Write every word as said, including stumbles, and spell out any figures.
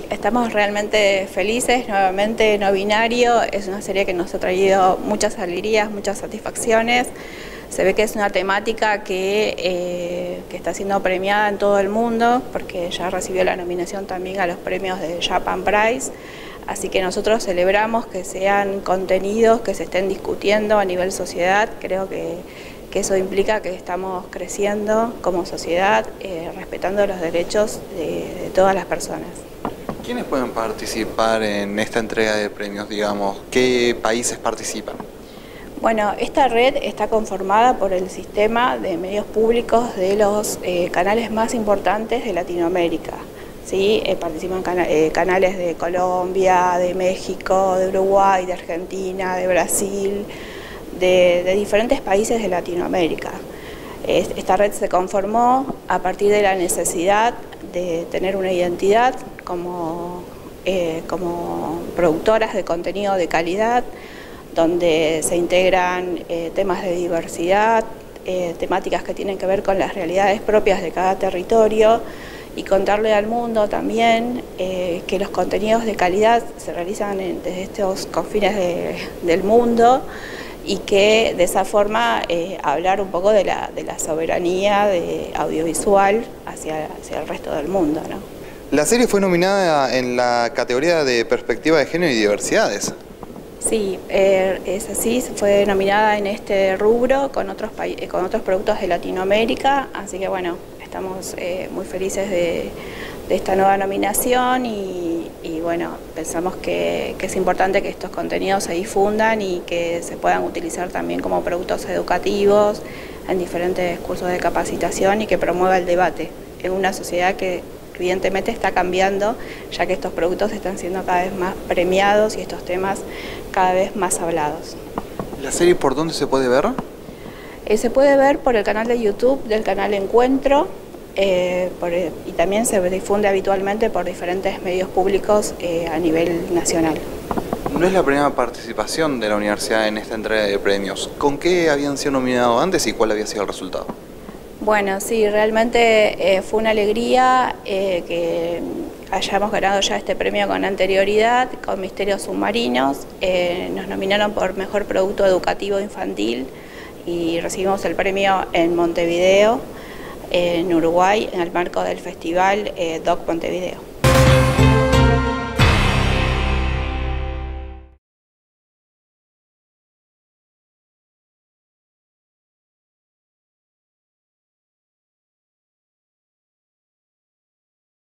Estamos realmente felices, nuevamente No Binario, es una serie que nos ha traído muchas alegrías, muchas satisfacciones. Se ve que es una temática que, eh, que está siendo premiada en todo el mundo, porque ya recibió la nominación también a los premios de Japan Prize, así que nosotros celebramos que sean contenidos que se estén discutiendo a nivel sociedad. Creo que, que eso implica que estamos creciendo como sociedad, eh, respetando los derechos de, de todas las personas. ¿Quiénes pueden participar en esta entrega de premios, digamos? ¿Qué países participan? Bueno, esta red está conformada por el sistema de medios públicos de los eh, canales más importantes de Latinoamérica. ¿Sí? Eh, participan cana eh, canales de Colombia, de México, de Uruguay, de Argentina, de Brasil, de, de diferentes países de Latinoamérica. Esta red se conformó a partir de la necesidad de tener una identidad como, eh, como productoras de contenido de calidad, donde se integran eh, temas de diversidad, eh, temáticas que tienen que ver con las realidades propias de cada territorio, y contarle al mundo también eh, que los contenidos de calidad se realizan en, desde estos confines de, del mundo, y que de esa forma eh, hablar un poco de la, de la soberanía de audiovisual hacia, hacia el resto del mundo, ¿no? La serie fue nominada en la categoría de perspectiva de género y diversidades. Sí, eh, es así, fue nominada en este rubro con otros, con otros productos de Latinoamérica, así que bueno, estamos eh, muy felices de, de esta nueva nominación y, y bueno, pensamos que, que es importante que estos contenidos se difundan y que se puedan utilizar también como productos educativos en diferentes cursos de capacitación y que promueva el debate en una sociedad que evidentemente está cambiando, ya que estos productos están siendo cada vez más premiados y estos temas cada vez más hablados. ¿La serie por dónde se puede ver? Eh, se puede ver por el canal de YouTube del canal Encuentro, eh, por, y también se difunde habitualmente por diferentes medios públicos eh, a nivel nacional. No es la primera participación de la universidad en esta entrega de premios. ¿Con qué habían sido nominados antes y cuál había sido el resultado? Bueno, sí, realmente eh, fue una alegría eh, que hayamos ganado ya este premio con anterioridad, con Misterios Submarinos. Eh, nos nominaron por Mejor Producto Educativo Infantil y recibimos el premio en Montevideo, en Uruguay, en el marco del festival eh, Doc Montevideo.